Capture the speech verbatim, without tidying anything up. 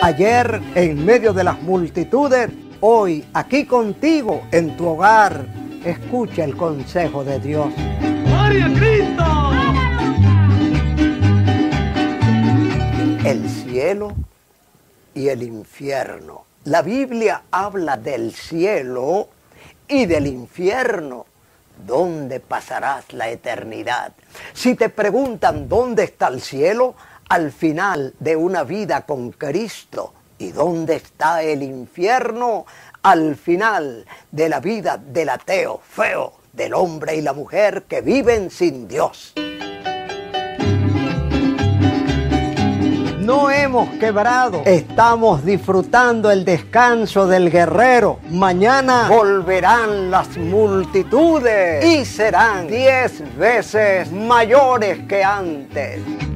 Ayer en medio de las multitudes, hoy aquí contigo en tu hogar. Escucha el consejo de Dios. ¡Gloria a Cristo! El cielo y el infierno. La Biblia habla del cielo y del infierno, donde pasarás la eternidad. Si te preguntan dónde está el cielo, al final de una vida con Cristo, y dónde está el infierno, al final de la vida del ateo feo, del hombre y la mujer que viven sin Dios. No hemos quebrado, estamos disfrutando el descanso del guerrero. Mañana volverán las multitudes y serán diez veces mayores que antes.